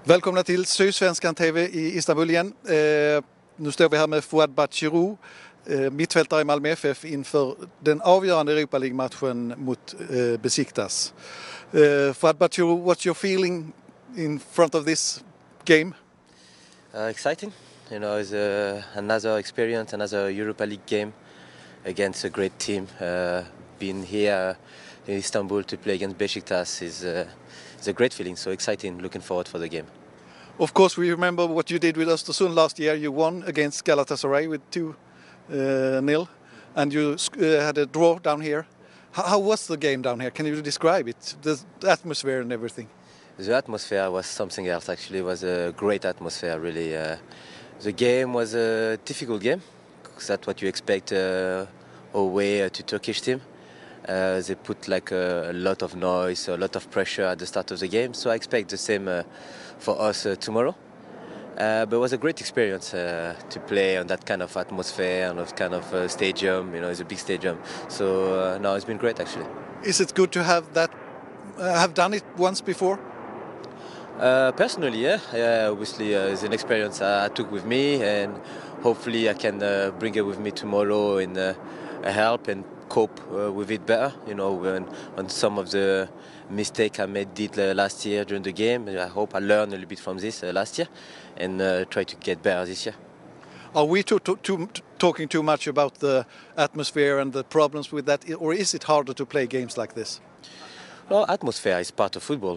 Välkomna till Sydsvenskan TV i Istanbul igen. Nu står vi här med Fouad Bathirou, mittfältare i Malmö FF inför den avgörande Europa League-matchen mot Besiktas. Fouad Bathirou, what's your feeling in front of this game? Exciting, it's another experience, another Europa League game against a great team. Being here in Istanbul to play against Besiktas is a great feeling. So exciting, looking forward for the game. Of course, we remember what you did with Östersund last year. You won against Galatasaray with 2-0, and you had a draw down here. How was the game down here? Can you describe it? The atmosphere and everything. The atmosphere was something else. Actually, it was a great atmosphere. Really, the game was a difficult game. That's what you expect away to Turkish team. They put a lot of noise, a lot of pressure at the start of the game. So I expect the same for us tomorrow. But it was a great experience to play on that kind of atmosphere and that kind of stadium. It's a big stadium. So no, it's been great actually. Is it good to have that? Have done it once before? Personally, yeah. Obviously, it's an experience I took with me, and hopefully I can bring it with me tomorrow and help and cope with it better. On some of the mistakes I did last year during the game. I hope I learned a little bit from this last year and try to get better this year. Are we talking too much about the atmosphere and the problems with that, or is it harder to play games like this? Well, atmosphere is part of football.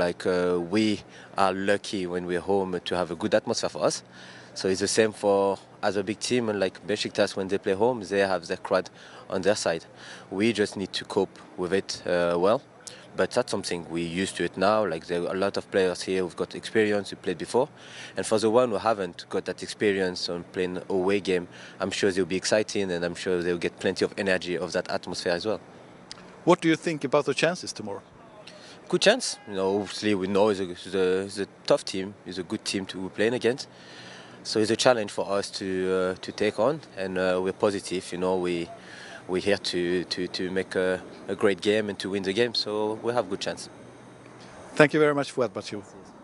We are lucky when we're home to have a good atmosphere for us. So it's the same for other big team, and like Besiktas, when they play home, they have their crowd on their side. We just need to cope with it well. But that's something we're used to it now. There are a lot of players here who've got experience, who played before. And for the one who haven't got that experience on playing an away game, I'm sure they'll be exciting, and I'm sure they'll get plenty of energy of that atmosphere as well. What do you think about the chances tomorrow? Good chance. Obviously we know it's a tough team. It's a good team to be playing against. So it's a challenge for us to take on, and we're positive. We're here to make a great game and to win the game. So we have good chance. Thank you very much, Fouad Bathirou.